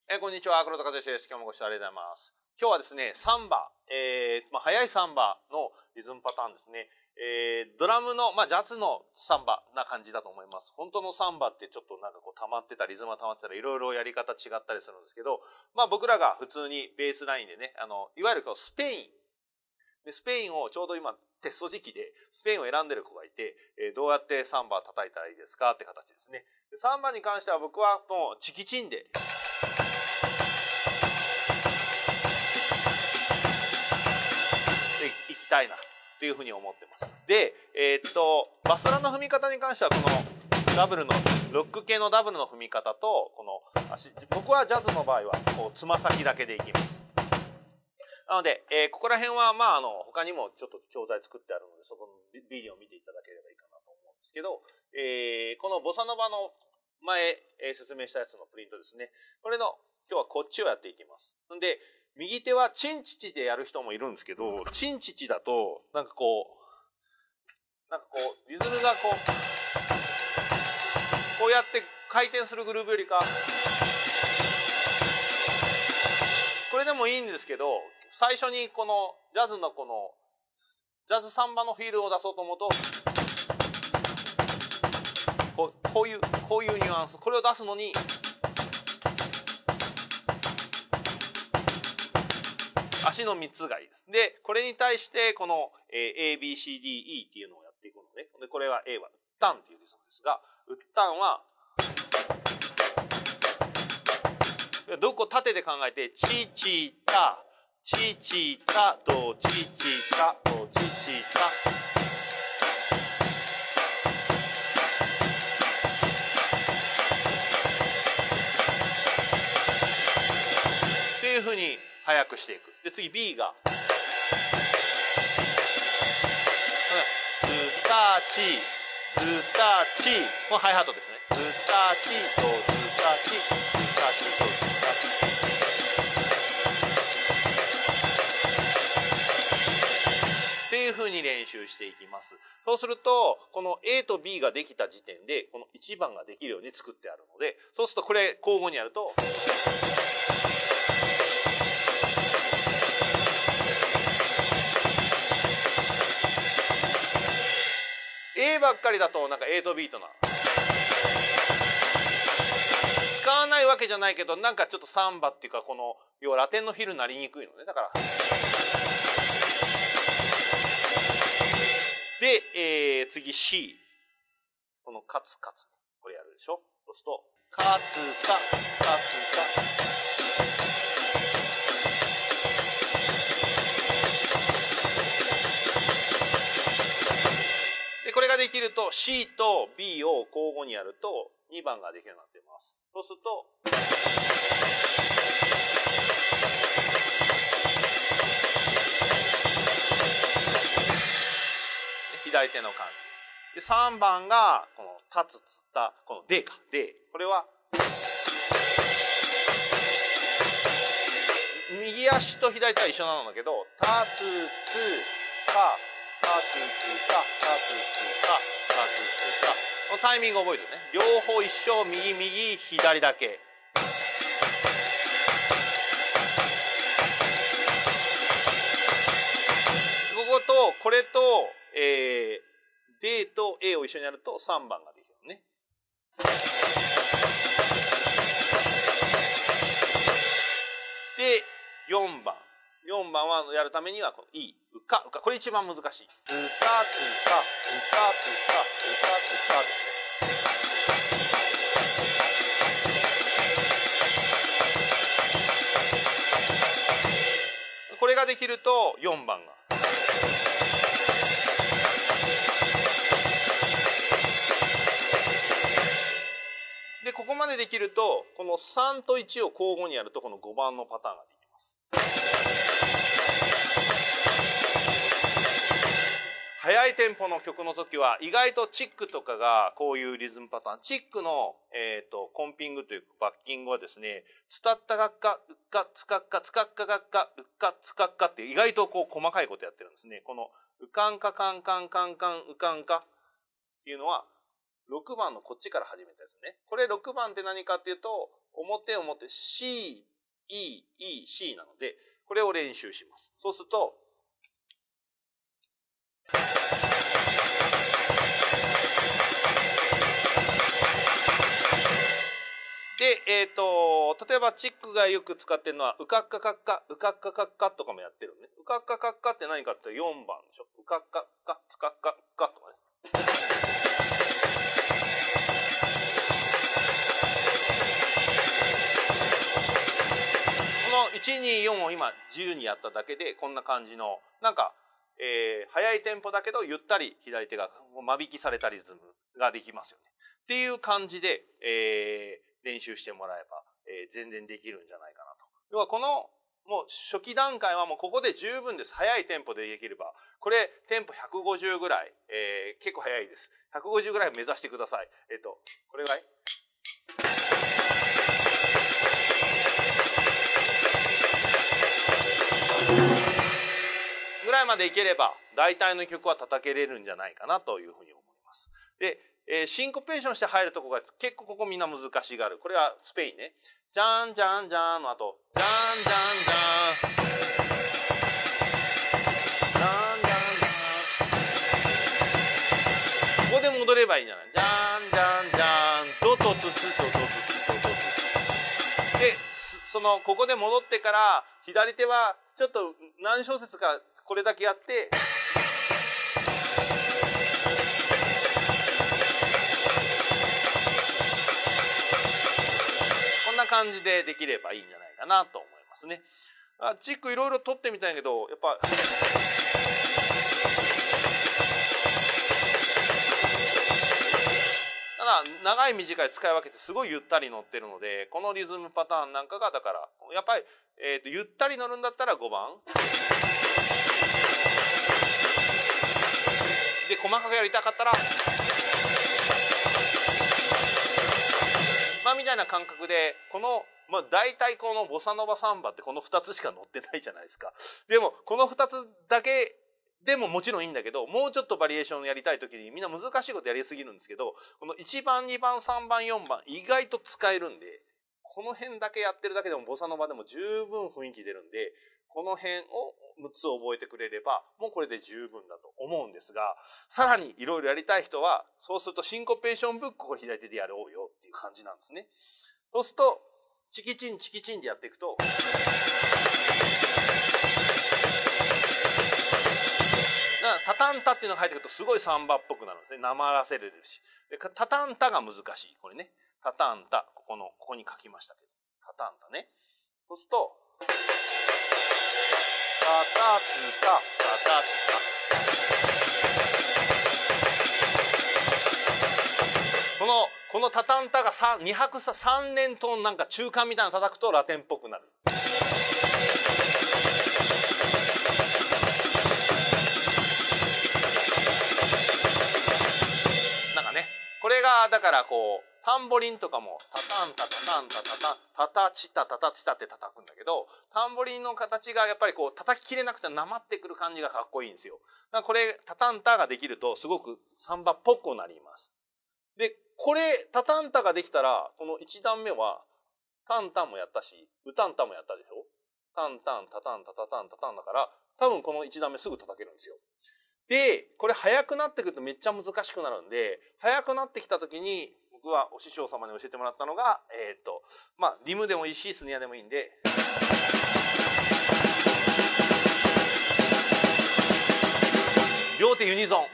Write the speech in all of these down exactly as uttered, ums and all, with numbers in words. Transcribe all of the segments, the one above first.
えー、こんにちは、黒田和義です。今日もご視聴ありがとうございます。今日はですね、サンバ、えー、まあ、速いサンバのリズムパターンですね。えー、ドラムの、まあ、ジャズのサンバな感じだと思います。本当のサンバってちょっとなんかこう溜まってた、リズムが溜まってたらいろいろやり方違ったりするんですけど、まあ僕らが普通にベースラインでね、あの、いわゆるこうスペイン、でスペインをちょうど今テスト時期でスペインを選んでる子がいて、えー、どうやってサンバ叩いたらいいですかって形ですね。でサンバに関しては僕はもうチキチンでいきたいなというふうに思ってます。で、えー、っとバスラの踏み方に関してはこのダブルのロック系のダブルの踏み方とこの足、僕はジャズの場合はこうつま先だけでいきます。なので、えー、ここら辺はまああの他にもちょっと教材作ってあるのでそこのビデオを見ていただければいいかなと思うんですけど、えー、このボサノバの前、えー、説明したやつのプリントですね。これの今日はこっちをやっていきます。んで右手はチンチチでやる人もいるんですけど、チンチチだとなんかこうなんかこうリズムがこうこうやって回転するグルーブよりかこれでもいいんですけど、最初にこのジャズのこのジャズサンバのフィールを出そうと思うとこう、こういうこういうニュアンス、これを出すのに足のみっつがいいです。でこれに対してこの エービーシーディーイー っていうのをやっていくのね。でこれは A はウッタンっていうリズムですが、ウッタンはどこ縦で考えてチチタチチタドチチタドチチタっていうふうに速くしていく。で次 B がズタチズタチこのハイハットですね。ズタチとズタチズタチとズタチっていうふうに練習していきます。そうするとこの A と B ができた時点でこのいちばんができるように作ってあるので、そうするとこれ交互にやるとA ばっかりだとなんか A と B とな使わないわけじゃないけど、なんかちょっとサンバっていうかこの要はラテンのフィルになりにくいのね。だからで、えー、次 C このカツカツこれやるでしょ。そうするとカツカカツカでこれができると C と B を交互にやるとにばんができるようになっています。そうすると左手の感じでさんばんがこの立つつったこの D か D、 これは右足と左手は一緒なんだけど立つつか立つつか立つつか立つつかこのタイミング覚えてるね。両方一緒、右右左だけ。こことこれと、えー、D と A を一緒にやるとさんばんができるのね。でよんばんよんばんはやるためにはこの E うかうかこれ一番難しい。うかつかうかつかうかつかですね。これができるとよんばんがでここまでできるとこのさんといちを交互にやるとこのごばんのパターンができます。速いテンポの曲の時は意外とチックとかがこういうリズムパターン、チックの、えー、とコンピングというバッキングはですね、つたったがっかうっかつかっかつかっかがっかうっかつかっかって意外とこう細かいことやってるんですね。このうかんかかんかんかんかんうかんかっていうのはろくばんのこっちから始めたやつね。これろくばんって何かっていうと表表 C、E、E、C なので、これを練習します。そうすると、で、えっと、例えばチックがよく使ってるのは、うかっかかっか、うかっかかっかとかもやってるのね。うかっかかっかって何かってよんばんでしょ。うかっかっか、つかっかっかとかね。このいち、に、よんを今自由にやっただけで、こんな感じの、なんか、えー、速いテンポだけど、ゆったり左手が間引きされたリズムができますよね。っていう感じで、えー、練習してもらえば、えー、全然できるんじゃないかなと。要はこの、もう初期段階はもうここで十分です。速いテンポでできれば。これ、テンポひゃくごじゅうぐらい。えー、結構速いです。ひゃくごじゅうぐらい目指してください。えっと、これぐらいぐらいまでいければ、大体の曲は叩けれるんじゃないかなというふうに思います。で、えー、シンコペーションして入るとこが結構ここみんな難しがる。これはスペインね。じゃんじゃんじゃんの後、じゃんじゃんじゃん。じゃんじゃんじゃん。ここで戻ればいいんじゃない？じゃんじゃんじゃん。ドとツツとドとツとドとツ。で、その、ここで戻ってから、左手はちょっと何小節かこれだけやって、こんな感じでできればいいんじゃないかなと思いますね。あ、チックいろいろ撮ってみたんやけど、やっぱ、ただ、長い短い使い分けてすごいゆったり乗ってるので、このリズムパターンなんかが、だから、やっぱり、えっと、ゆったり乗るんだったらごばん。で、細かくやりたかったら、まあ、みたいな感覚で、この、まあ、大体このボサノバサンバってこのふたつしか載ってないじゃないですか。でも、このふたつだけでももちろんいいんだけど、もうちょっとバリエーションやりたいときにみんな難しいことやりすぎるんですけど、このいちばん、にばん、さんばん、よんばん意外と使えるんで、この辺だけやってるだけでもボサノバでも十分雰囲気出るんで、この辺をむっつ覚えてくれれば、もうこれで十分だと思うんですが、さらにいろいろやりたい人は、そうするとシンコペーションブックを左手でやろうよっていう感じなんですね。そうすると、チキチンチキチンでやっていくと、タタンタっていうのが入ってくるとすごいサンバっぽくなるんですね。なまらせるし。で、タタンタが難しい。これね。タタンタ。ここの、ここに書きましたけど。タタンタね。そうすると、タタツタ、タタツタ。この、このタタンタがに拍さ、さん連トーンなんか中間みたいなの叩くとラテンっぽくなる。これがだからこうタンボリンとかもタタンタタタンタタタタタチタタタチタって叩くんだけど、タンボリンの形がやっぱりこう叩ききれなくてなまってくる感じがかっこいいんですよ。だからこれタタンタができるとすごくサンバっぽくなります。で、これタタンタができたらこのいち段目はタンタンもやったし、ウタンタンもやったでしょ。タンタンタタンタタタンタタンだから多分このいち段目すぐ叩けるんですよ。で、これ速くなってくるとめっちゃ難しくなるんで、速くなってきた時に、僕はお師匠様に教えてもらったのが、えっと、まあ、リムでもいいし、スネアでもいいんで、両手ユニゾン。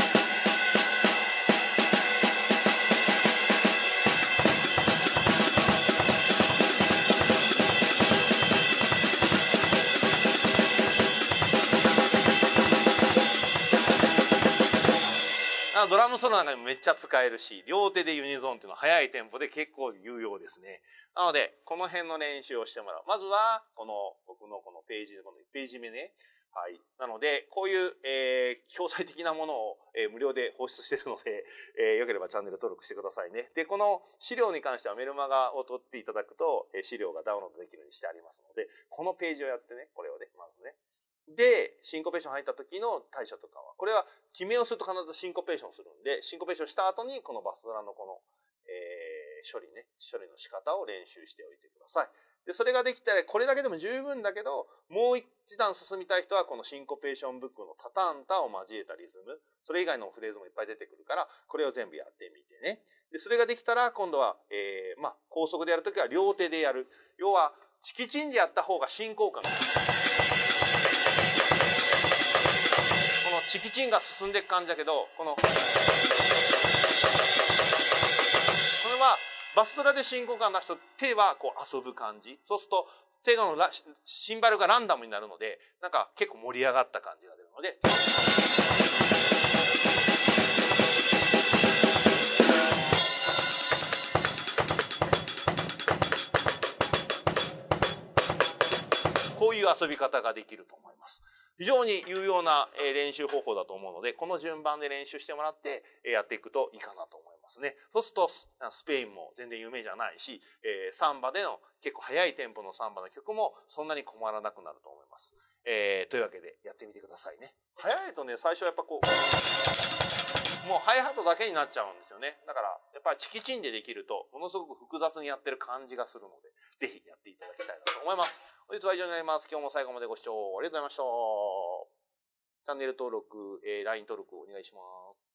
ドラムソロなんかにもめっちゃ使えるし、両手でユニゾンっていうのは速いテンポで結構有用ですね。なので、この辺の練習をしてもらう。まずは、この、僕のこのページ、このいちページ目ね。はい。なので、こういう、えー、教材的なものを、えー、無料で放出しているので、えー、よければチャンネル登録してくださいね。で、この資料に関してはメルマガを取っていただくと、えー、資料がダウンロードできるようにしてありますので、このページをやってね、これをね、まずね。で、シンコペーション入った時の対処とかは、これは決めをすると必ずシンコペーションするんで、シンコペーションした後にこのバスドラのこの、ええー、処理ね、処理の仕方を練習しておいてください。で、それができたら、これだけでも十分だけど、もう一段進みたい人は、このシンコペーションブックのタタンタを交えたリズム、それ以外のフレーズもいっぱい出てくるから、これを全部やってみてね。で、それができたら、今度は、えー、まあ、高速でやるときは両手でやる。要は、チキチンでやった方が進行感が。このチキチンが進んでいく感じだけど、この、これは、バストラで進行感出すと手はこう遊ぶ感じ。そうすると手のシンバルがランダムになるので、なんか結構盛り上がった感じが出るので。こういう遊び方ができると思います。非常に有用な練習方法だと思うので、この順番で練習してもらってやっていくといいかなと思いますね。そうするとスペインも全然有名じゃないし、サンバでの結構速いテンポのサンバの曲もそんなに困らなくなると思います。えー、というわけでやってみてくださいね。速いとね、最初はやっぱこう、もうハイハットだけになっちゃうんですよね。だからやっぱりチキチンでできるとものすごく複雑にやってる感じがするので、ぜひやっていただきたいなと思います。本日は以上になります。今日も最後までご視聴ありがとうございました。チャンネル登録、えー、ライン 登録お願いします。